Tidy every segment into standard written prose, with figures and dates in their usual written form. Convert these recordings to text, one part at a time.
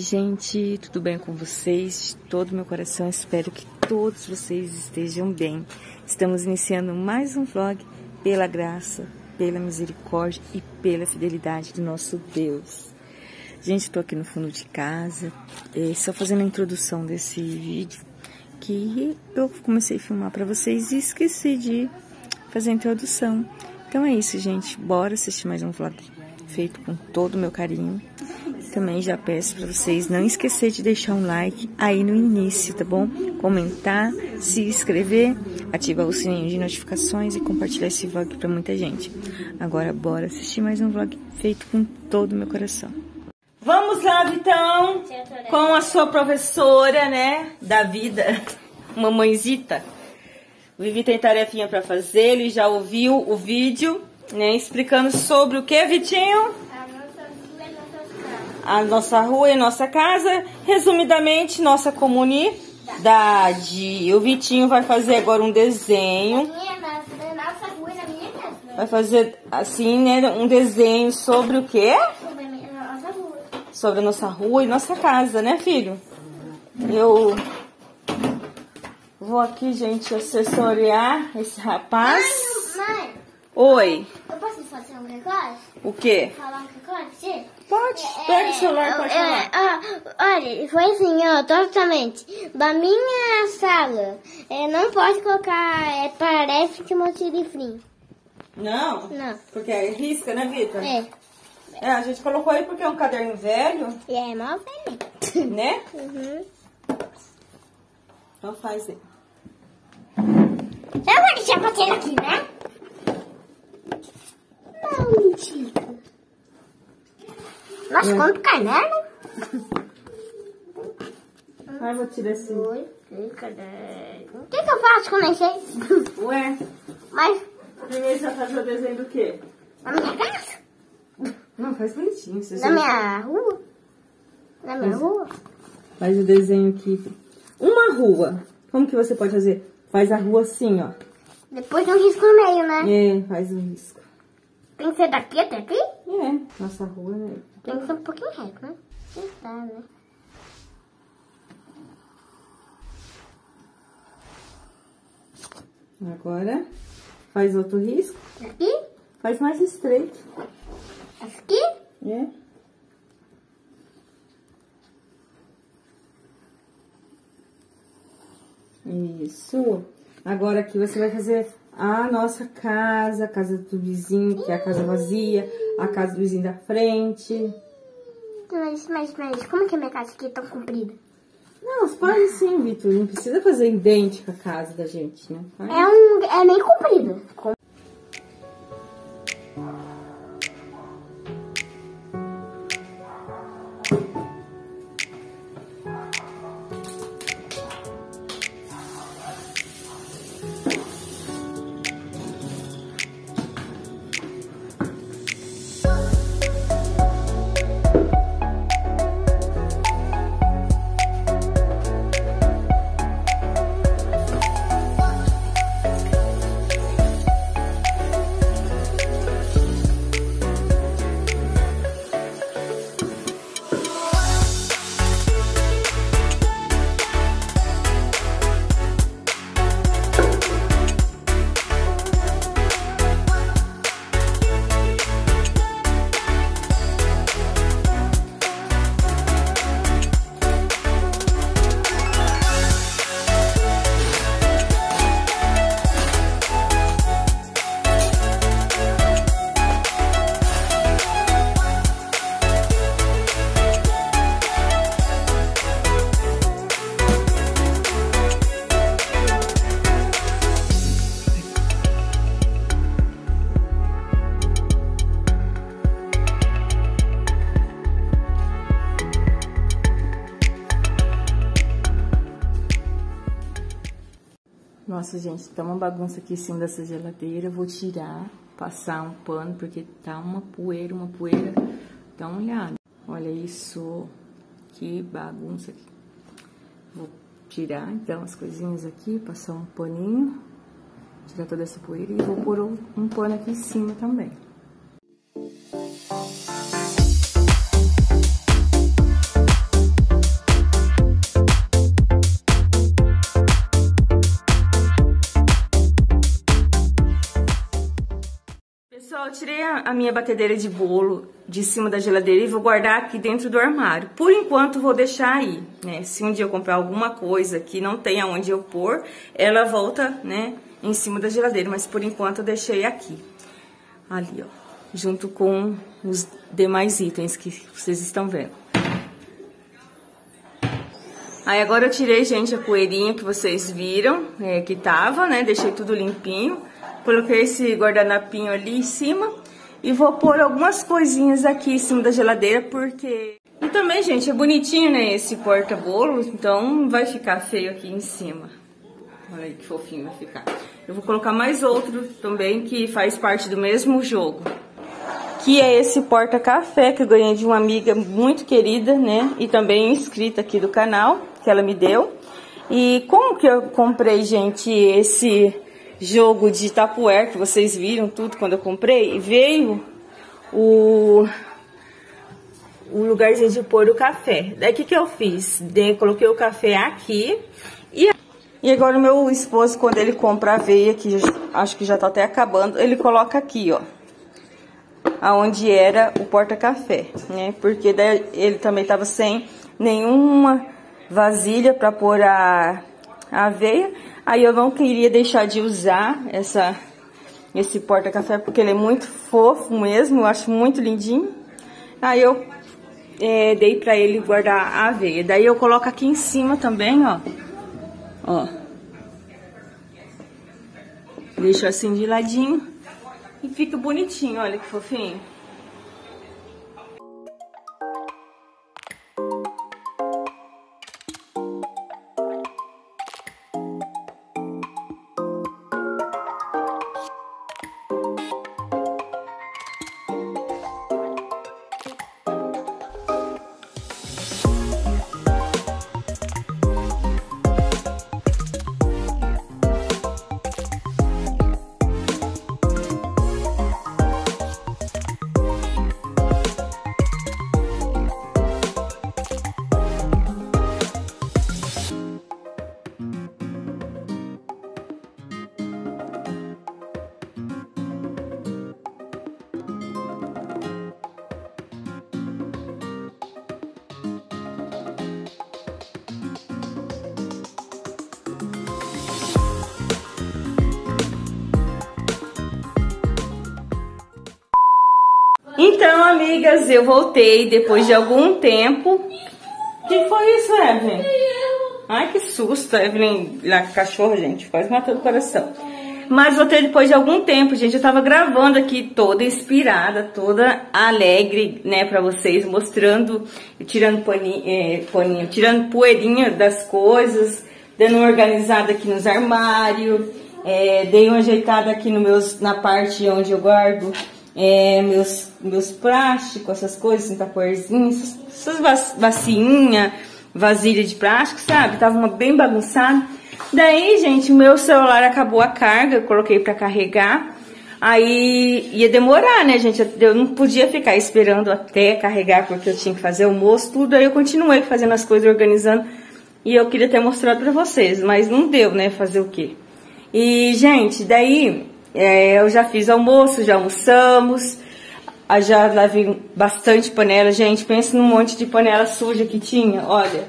gente, tudo bem com vocês? De todo meu coração, espero que todos vocês estejam bem. Estamos iniciando mais um vlog pela graça, pela misericórdia e pela fidelidade do nosso Deus. Gente, estou aqui no fundo de casa, só fazendo a introdução desse vídeo, que eu comecei a filmar para vocês e esqueci de fazer a introdução. Então é isso, gente, bora assistir mais um vlog feito com todo o meu carinho. Também já peço para vocês não esquecer de deixar um like aí no início, tá bom? Comentar, se inscrever, ativar o sininho de notificações e compartilhar esse vlog para muita gente. Agora bora assistir mais um vlog feito com todo o meu coração. Vamos lá, Vitão, com a sua professora, né, da vida, mamãezita. O Vivi tem tarefinha para fazer, ele já ouviu o vídeo, né, explicando sobre o que, Vitinho? A nossa rua e nossa casa, resumidamente, nossa comunidade. O Vitinho vai fazer agora um desenho. Nossa rua e na minha casa. Vai fazer, assim, né, um desenho sobre o quê? Sobre a nossa rua. Sobre a nossa rua e nossa casa, né, filho? Eu vou aqui, gente, assessorear esse rapaz. Mãe, Oi. eu posso fazer um negócio? O quê? Falar um negócio? Pode. Pega o celular, pode falar. Olha, foi assim, ó, totalmente. Da minha sala, não pode colocar, parece que um livrinho. Não? Não. Porque é risca, né, Vitor? É. A gente colocou aí porque é um caderno velho, E é mal velho. né? Uhum. Então faz aí. Eu vou deixar você aqui, né? Não, mentira. Nossa, quanto caderno? Ai, vou tirar esse. Oi, caderno. O que eu faço com vocês? Ué, Mas, primeiro você vai fazer o desenho do quê? na minha casa? Não, faz bonitinho. Você Na minha rua? Na minha rua? Faz o desenho aqui. Uma rua. Como que você pode fazer? Faz a rua assim, ó. Depois tem um risco no meio, né? Faz um risco. Tem que ser daqui até aqui? Nossa rua, né? Tem que ser um pouquinho reto, né? Tentar, né? Agora, faz outro risco. Aqui? Faz mais estreito. Aqui? Isso. Agora aqui você vai fazer a nossa casa, a casa do vizinho, que é a casa vazia, a casa do vizinho da frente. Mas, como é que a minha casa aqui é tão comprida? Não, você pode sim, Vitor. Não precisa fazer idêntica a casa da gente, né? Faz. É meio comprida. Nossa, gente, tá uma bagunça aqui em cima dessa geladeira. Eu vou tirar, passar um pano, porque tá uma poeira. Dá uma olhada. Olha isso, que bagunça aqui. Vou tirar, então, as coisinhas aqui, passar um paninho, tirar toda essa poeira e vou pôr um pano aqui em cima também. tirei a minha batedeira de bolo de cima da geladeira e vou guardar aqui dentro do armário. Por enquanto vou deixar aí, né? Se um dia eu comprar alguma coisa que não tenha onde eu pôr, ela volta, né, em cima da geladeira. Mas por enquanto eu deixei aqui, ali, ó, junto com os demais itens que vocês estão vendo. Aí agora eu tirei, gente, a poeirinha que vocês viram, que tava, né? Deixei tudo limpinho. Coloquei esse guardanapinho ali em cima e vou pôr algumas coisinhas aqui em cima da geladeira, porque... E também, gente, é bonitinho, né, esse porta-bolo, então não vai ficar feio aqui em cima. Olha aí que fofinho vai ficar. Eu vou colocar mais outro também que faz parte do mesmo jogo, que é esse porta-café que eu ganhei de uma amiga muito querida, né, e também inscrita aqui do canal, que ela me deu. E como que eu comprei, gente, esse jogo de Tupperware que vocês viram tudo quando eu comprei? Veio o lugarzinho de pôr o café. Daí o que eu fiz? Coloquei o café aqui e agora o meu esposo, quando ele compra aveia, que acho que já tá até acabando, ele coloca aqui, ó, aonde era o porta-café, né? Porque daí ele também tava sem nenhuma vasilha para pôr a aveia. Aí eu não queria deixar de usar esse porta-café, porque ele é muito fofo mesmo, eu acho muito lindinho. Aí eu dei pra ele guardar a aveia. Daí eu coloco aqui em cima também, ó. Ó. Deixo assim de ladinho e fica bonitinho, olha que fofinho. Então, amigas, eu voltei depois de algum tempo. O que foi isso, Evelyn? Ai, que susto, Evelyn, lá com o cachorro, gente, quase matou o coração. Mas voltei depois de algum tempo, gente. Eu tava gravando aqui toda inspirada, toda alegre, né, pra vocês, mostrando, tirando paninho, tirando poeirinha das coisas, dando uma organizada aqui nos armários, dei uma ajeitada aqui na parte onde eu guardo meus plásticos, essas coisas, assim, tapoerzinhos, essas bacinhas, vasilha de plástico, sabe? Tava bem bagunçado. Daí, gente, meu celular acabou a carga, eu coloquei pra carregar. Aí ia demorar, né, gente? Eu não podia ficar esperando até carregar, porque eu tinha que fazer almoço, tudo. Aí eu continuei fazendo as coisas, organizando. E eu queria ter mostrado pra vocês, mas não deu, né? Fazer o quê? E, gente, daí... eu já fiz almoço, já almoçamos, já lavei bastante panela, gente, pensa num monte de panela suja que tinha, olha.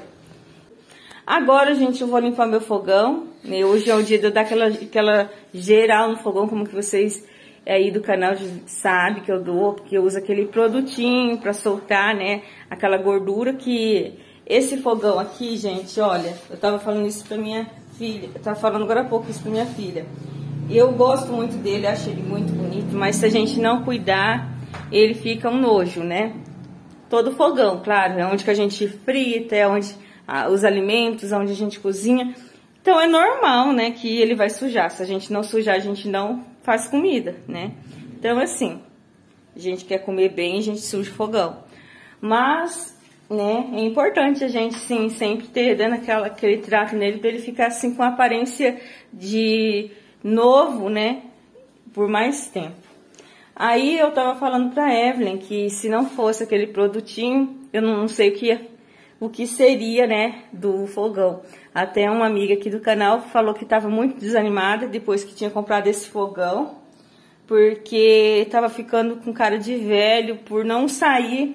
Agora, gente, eu vou limpar meu fogão, né? Hoje é o dia de eu dar aquela geral no fogão, como que vocês aí do canal sabem que eu dou, porque eu uso aquele produtinho pra soltar, né, aquela gordura que... Esse fogão aqui, gente, olha, eu tava falando isso pra minha filha, eu tava falando agora há pouco isso pra minha filha. Eu gosto muito dele, acho ele muito bonito, mas se a gente não cuidar, ele fica um nojo, né? Todo fogão, claro, é onde que a gente frita, é onde os alimentos, onde a gente cozinha. Então é normal, né, que ele vai sujar. Se a gente não sujar, a gente não faz comida, né? Então assim, a gente quer comer bem, a gente suja o fogão. Mas, né, é importante a gente, sim, sempre ter, dando aquele trato nele, pra ele ficar assim com a aparência de... novo, né, por mais tempo. Aí eu tava falando pra Evelyn que se não fosse aquele produtinho, eu não sei o que seria, né, do fogão. Até uma amiga aqui do canal falou que tava muito desanimada depois que tinha comprado esse fogão, porque tava ficando com cara de velho por não sair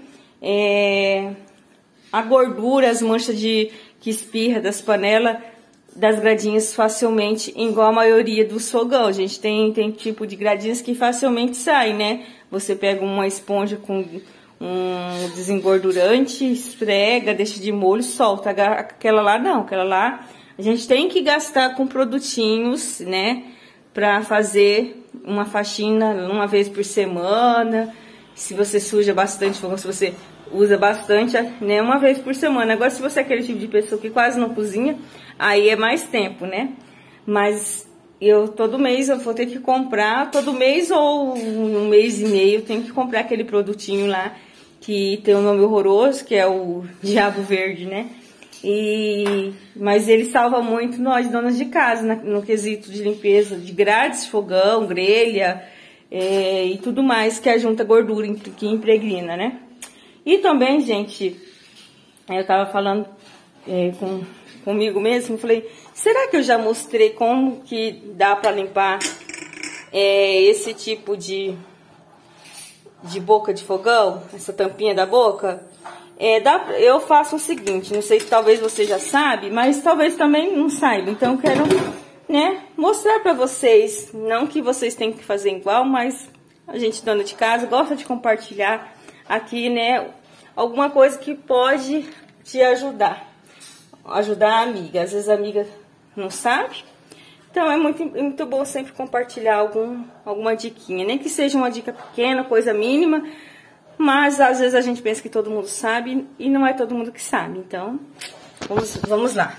a gordura, as manchas que espirra das panelas, das gradinhas facilmente, igual a maioria dos fogão. A gente tem tipo de gradinhas que facilmente saem, né? Você pega uma esponja com um desengordurante, esfrega, deixa de molho, solta. Aquela lá não, aquela lá a gente tem que gastar com produtinhos, né? Pra fazer uma faxina uma vez por semana. Se você suja bastante fogão, se você usa bastante, né, uma vez por semana. Agora, se você é aquele tipo de pessoa que quase não cozinha, aí é mais tempo, né? Mas todo mês eu vou ter que comprar, todo mês ou um mês e meio, eu tenho que comprar aquele produtinho lá que tem um nome horroroso, que é o Diabo Verde, né? Mas ele salva muito nós, donas de casa, no quesito de limpeza de grades, fogão, grelha e tudo mais que ajunta gordura, que impregna, né? E também, gente, eu tava falando comigo mesmo, falei, será que eu já mostrei como que dá pra limpar esse tipo de boca de fogão, essa tampinha da boca? Eu faço o seguinte, não sei se talvez você já sabe, mas talvez também não saiba. Então eu quero, né, mostrar pra vocês, não que vocês tenham que fazer igual, mas a gente dona de casa gosta de compartilhar aqui, né, alguma coisa que pode te ajudar a amiga. Às vezes a amiga não sabe, então é muito bom sempre compartilhar alguma diquinha, nem que seja uma dica pequena, coisa mínima. Mas às vezes a gente pensa que todo mundo sabe e não é todo mundo que sabe. Então, vamos lá.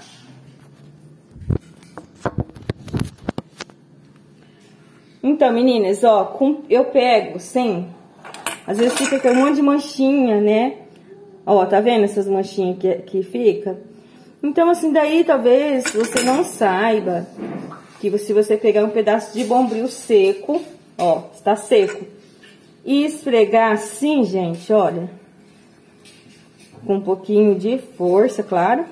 Então, meninas, ó, eu pego sem... Às vezes fica com um monte de manchinha, né? Ó, tá vendo essas manchinhas que fica? Então, assim, daí talvez você não saiba que se você pegar um pedaço de bombril seco, ó, está seco, e esfregar assim, gente, olha, com um pouquinho de força, claro.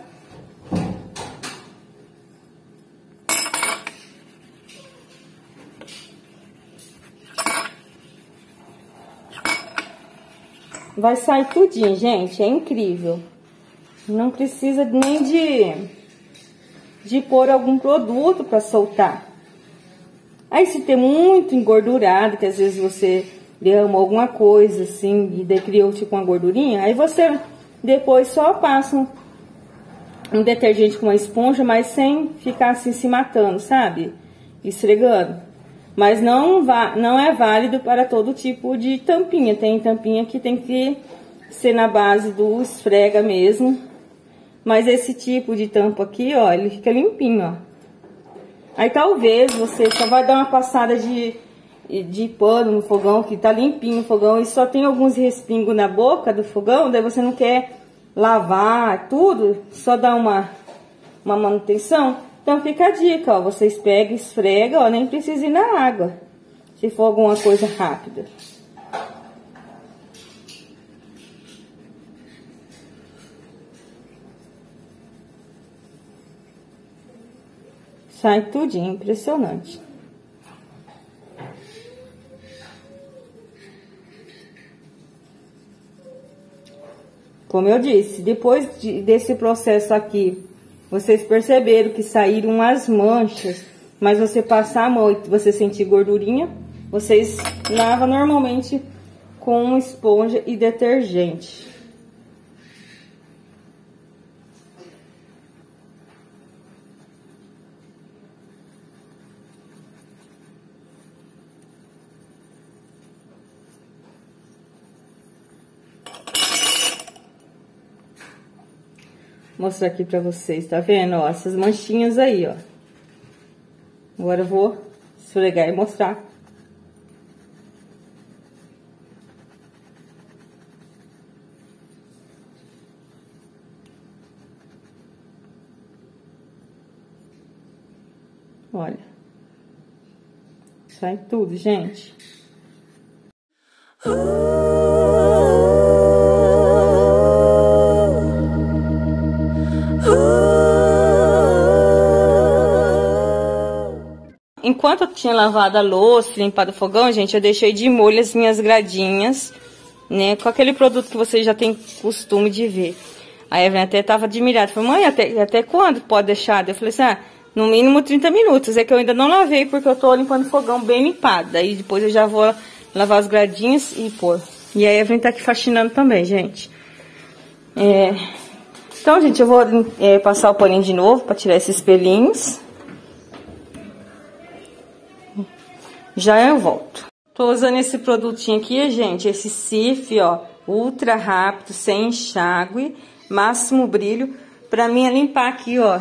Vai sair tudinho, gente, é incrível. Não precisa nem de pôr algum produto para soltar. Aí se tem muito engordurado, que às vezes você derramou alguma coisa assim e criou tipo uma gordurinha, aí você depois só passa um detergente com uma esponja, mas sem ficar assim se matando, sabe? Esfregando. Mas não é válido para todo tipo de tampinha. Tem tampinha que tem que ser na base do esfrega mesmo. Mas esse tipo de tampa aqui, ó, ele fica limpinho, ó. Aí talvez você só vai dar uma passada de pano no fogão, que tá limpinho o fogão, e só tem alguns respingos na boca do fogão, daí você não quer lavar tudo, só dar uma manutenção. Então fica a dica, ó, vocês pegam, esfregam, ó, nem precisa ir na água, se for alguma coisa rápida. Sai tudinho, impressionante. Como eu disse, depois desse processo aqui, vocês perceberam que saíram as manchas, mas você passar a mão e você sentir gordurinha, vocês lavam normalmente com esponja e detergente. Vou mostrar aqui pra vocês, tá vendo? Ó, essas manchinhas aí, ó. Agora eu vou esfregar e mostrar. Olha. Sai tudo, gente. enquanto eu tinha lavado a louça, limpado o fogão, gente, eu deixei de molho as minhas gradinhas, né? Com aquele produto que vocês já têm costume de ver. A Evelyn até tava admirada. Falei, mãe, até quando pode deixar? Eu falei assim, no mínimo 30 minutos. É que eu ainda não lavei porque eu tô limpando o fogão bem limpado. Daí depois eu já vou lavar as gradinhas e pôr. E a Evelyn tá aqui faxinando também, gente. Então, gente, eu vou passar o paninho de novo pra tirar esses pelinhos. Já eu volto. Tô usando esse produtinho aqui, gente, esse Cif, ó, ultra rápido, sem enxágue, máximo brilho, pra mim limpar aqui, ó,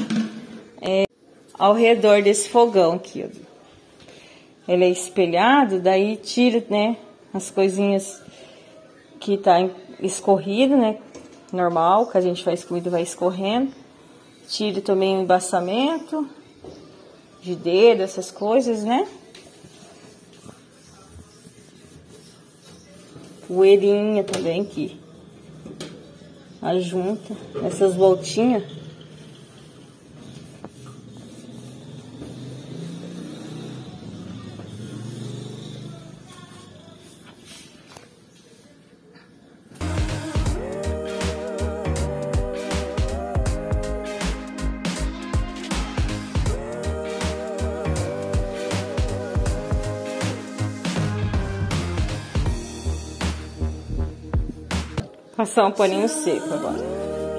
ao redor desse fogão aqui, ó. Ele é espelhado, daí tira, né, as coisinhas que tá escorrido, né, normal, que a gente faz comida vai escorrendo. Tira também o embaçamento de dedo, essas coisas, né. Poeirinha também aqui. A junta, essas voltinhas. Passar um paninho seco agora.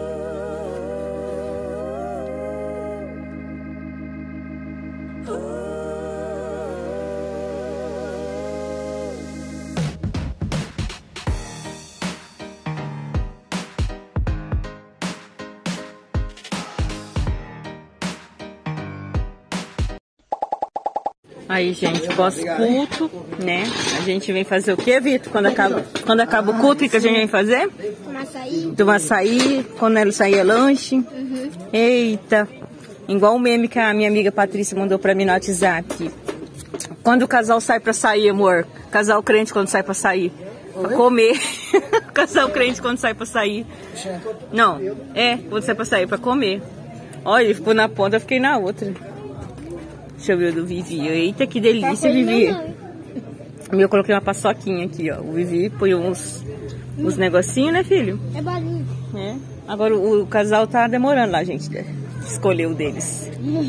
Aí, gente, pós-culto, né? A gente vem fazer o quê, Vitor? Quando acaba o culto, o que a gente vem fazer? Tomar açaí. Tomar açaí, quando ela sair é lanche. Uhum. Eita! Igual o meme que a minha amiga Patrícia mandou pra mim no WhatsApp. Quando o casal sai pra sair, amor? Casal crente quando sai pra sair? Pra comer. Casal crente quando sai pra sair. Não, quando sai pra sair, pra comer. Olha, ele ficou na ponta, eu fiquei na outra. Deixa eu ver o do Vivi. Eita, que delícia, Vivi. Eu coloquei uma paçoquinha aqui, ó. O Vivi põe uns negocinhos, né, filho? É bolinho. Agora o casal tá demorando lá, gente. Escolher o deles.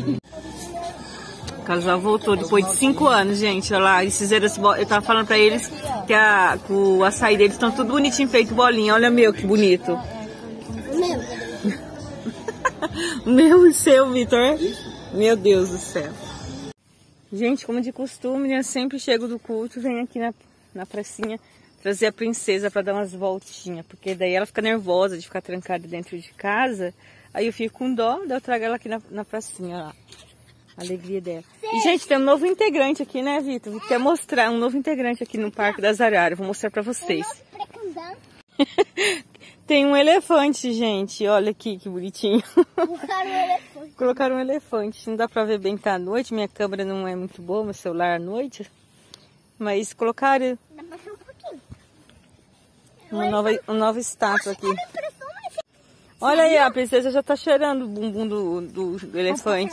O casal voltou depois de 5 anos, gente. Olha lá, eles fizeram esse eu tava falando pra eles que o açaí deles estão tudo bonitinho, feito bolinha. Olha meu, que bonito. Meu e seu, Vitor. Meu Deus do céu. Gente, como de costume, né? Eu sempre chego do culto, venho aqui na pracinha trazer a princesa para dar umas voltinhas. Porque daí ela fica nervosa de ficar trancada dentro de casa. Aí eu fico com dó, daí eu trago ela aqui na pracinha, ó. A alegria dela. E, gente, tem um novo integrante aqui, né, Vitor? Quer mostrar um novo integrante aqui no Parque das Araras. Vou mostrar para vocês. Tem um elefante, gente. Olha aqui que bonitinho. Colocaram um elefante. Colocaram um elefante. Não dá pra ver bem que tá à noite. Minha câmera não é muito boa, meu celular à noite. Mas colocaram Dá pra ver um pouquinho. uma nova estátua aqui. Olha aí, a princesa já tá cheirando o bumbum do elefante.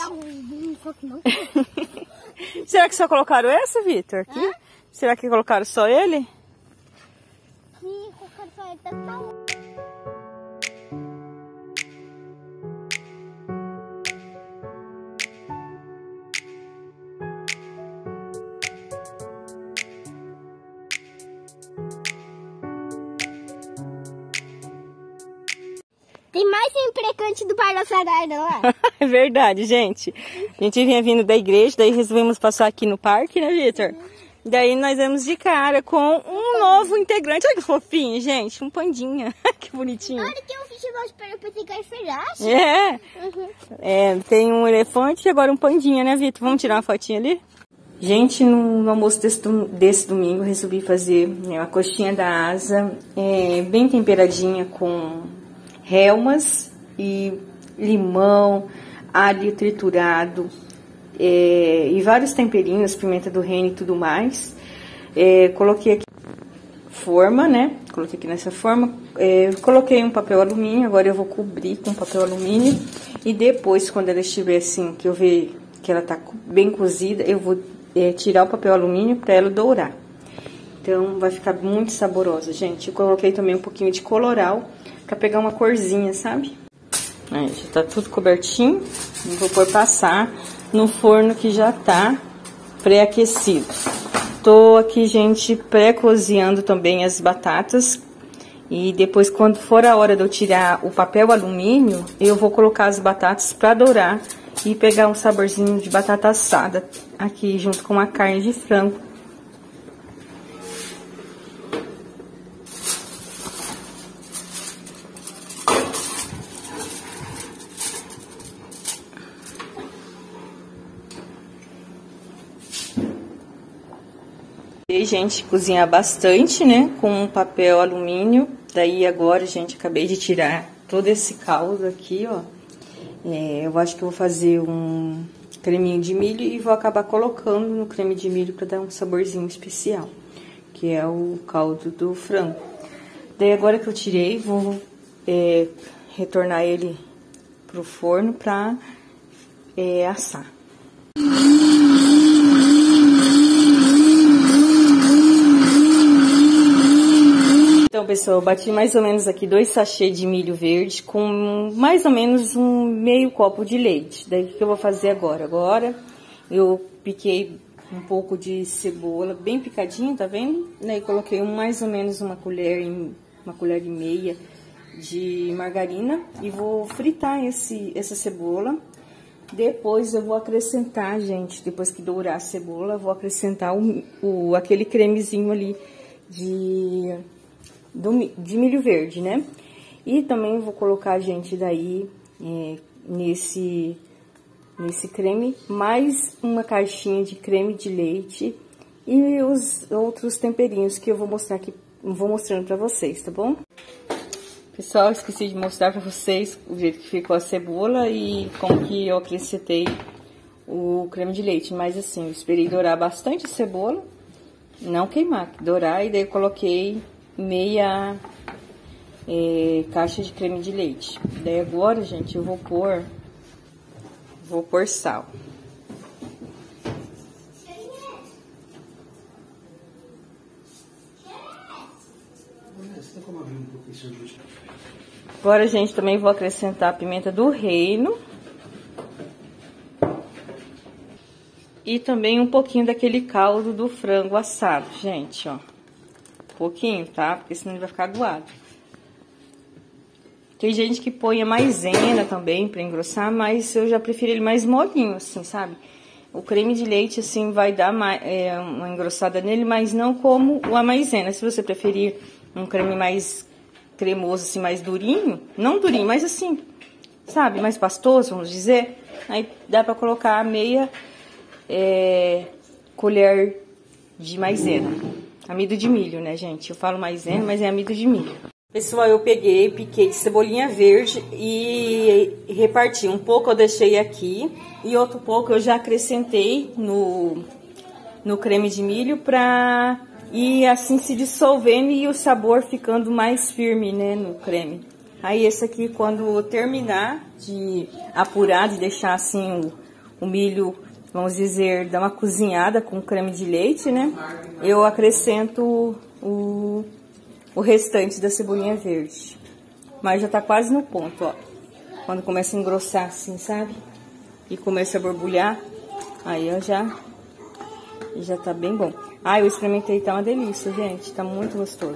Será que só colocaram esse, Vitor? Aqui? Será que colocaram só ele? Sim, colocaram só ele. Tá falando. Tem mais imprecante do Parque das Araras lá. É verdade, gente. A gente vinha vindo da igreja, daí resolvemos passar aqui no parque, né, Vitor? Daí nós vamos de cara com um novo integrante. Olha que fofinho, gente. Um pandinha. Que bonitinho. Olha que eu fiz eu pensei que era felache. Tem um elefante e agora um pandinha, né, Vitor? Vamos tirar uma fotinha ali? Gente, no almoço desse domingo, eu resolvi fazer uma coxinha da asa, bem temperadinha com relmas e limão, alho triturado e vários temperinhos, pimenta do reino e tudo mais. Coloquei aqui forma, né? Coloquei aqui nessa forma. Coloquei um papel alumínio, agora eu vou cobrir com papel alumínio. E depois, quando ela estiver assim, que eu ver que ela tá bem cozida, eu vou tirar o papel alumínio para ela dourar. Então, vai ficar muito saborosa, gente. Eu coloquei também um pouquinho de colorau pra pegar uma corzinha, sabe? Aí, já tá tudo cobertinho. E vou pôr passar no forno que já tá pré-aquecido. Tô aqui, gente, pré-cozinhando também as batatas. E depois, quando for a hora de eu tirar o papel alumínio, eu vou colocar as batatas pra dourar e pegar um saborzinho de batata assada aqui junto com a carne de frango. E, gente, cozinhar bastante, né, com papel alumínio. Daí agora, gente, acabei de tirar todo esse caldo aqui, ó. Eu acho que eu vou fazer um creminho de milho e vou acabar colocando no creme de milho para dar um saborzinho especial, que é o caldo do frango. Daí agora que eu tirei, vou retornar ele pro forno para assar. Então, pessoal, eu bati mais ou menos aqui 2 sachês de milho verde com mais ou menos um meio copo de leite. Daí, o que eu vou fazer agora? Agora, eu piquei um pouco de cebola bem picadinho, tá vendo? Daí, coloquei mais ou menos uma colher e meia de margarina e vou fritar essa cebola. Depois, eu vou acrescentar, gente, depois que dourar a cebola, eu vou acrescentar aquele cremezinho ali de milho verde, né? E também vou colocar, gente, daí nesse creme mais uma caixinha de creme de leite e os outros temperinhos que eu vou mostrar aqui, vou mostrando pra vocês, tá bom? Pessoal, esqueci de mostrar pra vocês o jeito que ficou a cebola e como que eu acrescentei o creme de leite, mas assim, eu esperei dourar bastante a cebola, não queimar, dourar, e daí eu coloquei meia caixa de creme de leite. Daí agora, gente, eu vou pôr sal. Agora, gente, também vou acrescentar a pimenta do reino. E também um pouquinho daquele caldo do frango assado, gente, ó. Pouquinho, tá? Porque senão ele vai ficar aguado. Tem gente que põe a maisena também pra engrossar, mas eu já prefiro ele mais molinho, assim, sabe? O creme de leite, assim, vai dar uma engrossada nele, mas não como a maisena. Se você preferir um creme mais cremoso, assim, mais durinho, não durinho, mas assim, sabe? Mais pastoso, vamos dizer. Aí dá pra colocar meia colher de maisena. Amido de milho, né, gente? Eu falo maisena, mas é amido de milho. Pessoal, eu piquei cebolinha verde e reparti. Um pouco eu deixei aqui e outro pouco eu já acrescentei no creme de milho pra ir assim se dissolvendo e o sabor ficando mais firme, né, no creme. Aí esse aqui, quando eu terminar de apurar, de deixar assim o milho, vamos dizer, dar uma cozinhada com creme de leite, né? Eu acrescento o restante da cebolinha verde. Mas já tá quase no ponto, ó. Quando começa a engrossar assim, sabe? E começa a borbulhar, aí ó, já tá bem bom. Ah, eu experimentei, tá uma delícia, gente. Tá muito gostoso.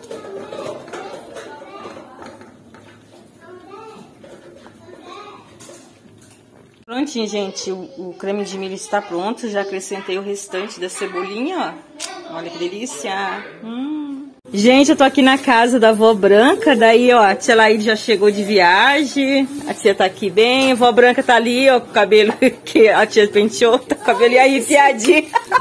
Prontinho, gente, o creme de milho está pronto. Já acrescentei o restante da cebolinha, ó. Olha que delícia. Gente, eu tô aqui na casa da vó Branca. Daí, ó, a tia Laíde já chegou de viagem. A tia tá aqui bem. A vó Branca tá ali, ó, com o cabelo que a tia penteou. Tá com o cabelo aí, piadinho.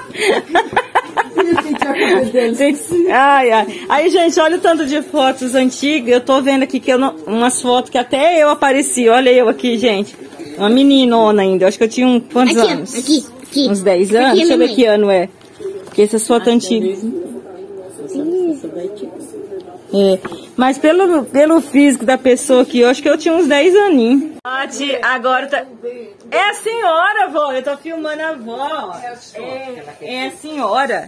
Ai, ai. Aí, gente, olha o tanto de fotos antigas. Eu tô vendo aqui que umas fotos que até eu apareci. Olha eu aqui, gente. Uma meninona ainda. Eu acho que eu tinha quantos anos? Aqui. Uns 10 anos? Deixa eu ver que ano é. Porque essas fotos antigas. É, mas pelo físico da pessoa aqui, eu acho que eu tinha uns 10 aninhos. Agora tá... É a senhora, vó. Eu tô filmando a vó. É a senhora.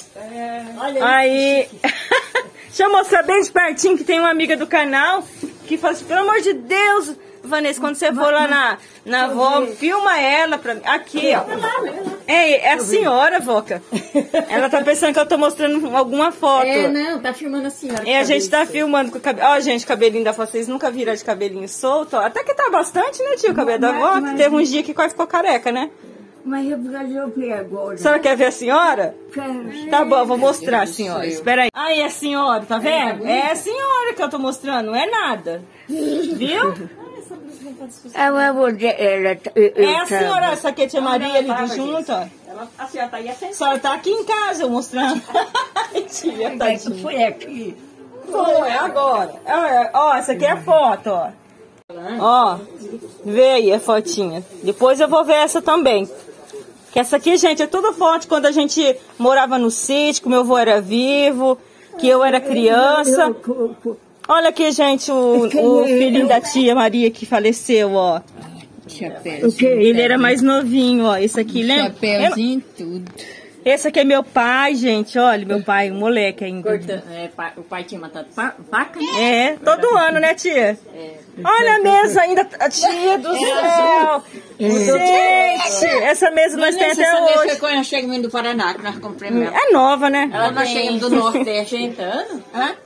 Aí... Deixa eu mostrar bem de pertinho que tem uma amiga do canal que fala assim, pelo amor de Deus, Vanessa, quando você for lá na avó, filma ela pra mim. Aqui, ó. É a senhora, Voca. Ela tá pensando que eu tô mostrando alguma foto. Não, tá filmando a senhora. A gente tá filmando com o cabelo. Ó, gente, o cabelinho da avó, vocês nunca viram de cabelinho solto, ó. Até que tá bastante, né, tio, o cabelo da avó. Teve uns dias que quase ficou careca, né? Mas eu vou ver agora. A senhora quer ver a senhora? Quero. Tá bom, vou mostrar a senhora. Espera aí. Aí, a senhora, tá vendo? É a senhora que eu tô mostrando, não é nada. Viu? É a senhora, essa aqui é a tia Maria ali de junto, ó. A senhora tá aí A senhora tá aqui em casa, eu mostrando. Tia, tadinha. Foi aqui. Foi, agora. Ó, essa aqui é a foto, ó. Ó, vê aí a fotinha. Depois eu vou ver essa também. Que essa aqui, gente, é tudo foto quando a gente morava no sítio, que meu avô era vivo, que eu era criança. Olha aqui, gente, o filhinho da tia Maria que faleceu, ó. Ele era mais novinho, ó. Esse aqui, lembra? Chapéuzinho, tudo. Esse aqui é meu pai, gente. Olha, meu pai, um moleque ainda. O pai tinha matado vaca, né? É, todo ano, né, tia? Olha a mesa ainda, tia do céu. Gente, essa mesa nós temos até hoje. Essa mesa foi quando nós chegamos do Paraná, que nós compramos ela. É nova, né? Nós chegamos do Nordeste, 80 anos.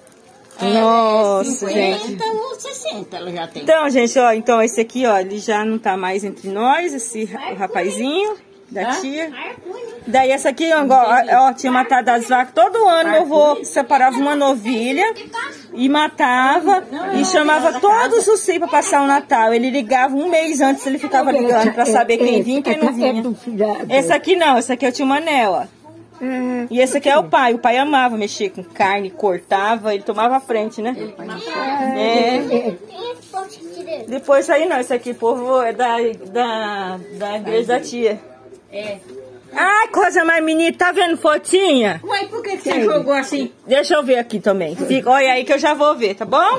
Nossa, 50 gente. ou 60 ela já tem. Então, gente, ó, então esse aqui, ó, ele já não tá mais entre nós, esse rapazinho da tia. Daí essa aqui, ó, tinha matado as vacas. Todo ano meu avô separava uma novilha e matava e chamava todos os filhos para passar o Natal. Ele ligava um mês antes, ele ficava ligando para saber quem vinha e quem não vinha. Esse aqui não, esse aqui é o tio Manel, ó. E esse aqui é o pai amava mexer com carne, cortava, ele tomava a frente, né? Depois aí não, esse aqui, povo, é da igreja da tia. Ai, coisa mais bonita, tá vendo fotinha? Ué, por que você jogou assim? Deixa eu ver aqui também. Olha aí que eu já vou ver, tá bom?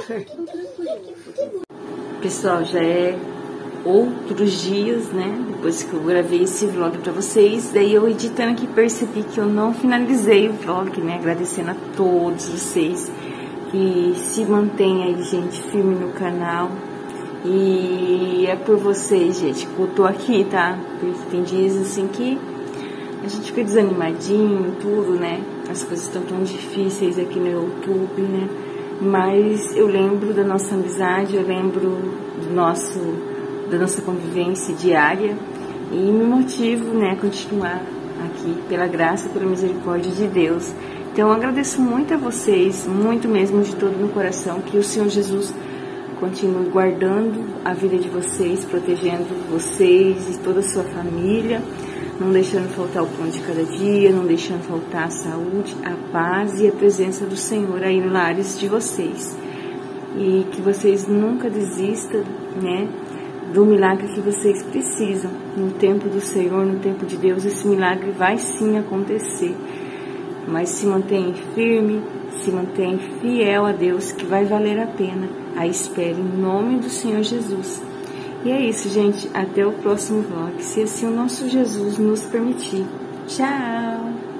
Pessoal, já é outros dias, né? Depois que eu gravei esse vlog pra vocês. Daí eu editando aqui percebi que eu não finalizei o vlog, né? Agradecendo a todos vocês que se mantêm aí, gente, firme no canal. E é por vocês, gente, que eu tô aqui, tá? Porque tem dias assim que a gente fica desanimadinho, tudo, né? As coisas estão tão difíceis aqui no YouTube, né? Mas eu lembro da nossa amizade, eu lembro da nossa convivência diária e me motivo, né, a continuar aqui pela graça e pela misericórdia de Deus. Então eu agradeço muito a vocês, muito mesmo de todo o meu coração, que o Senhor Jesus continue guardando a vida de vocês, protegendo vocês e toda a sua família, não deixando faltar o pão de cada dia, não deixando faltar a saúde, a paz e a presença do Senhor aí nos lares de vocês. E que vocês nunca desistam, né, do milagre que vocês precisam. No tempo do Senhor, no tempo de Deus, esse milagre vai sim acontecer. Mas se mantenha firme, se mantenha fiel a Deus, que vai valer a pena a espera em nome do Senhor Jesus. E é isso, gente. Até o próximo vlog, se assim o nosso Jesus nos permitir. Tchau!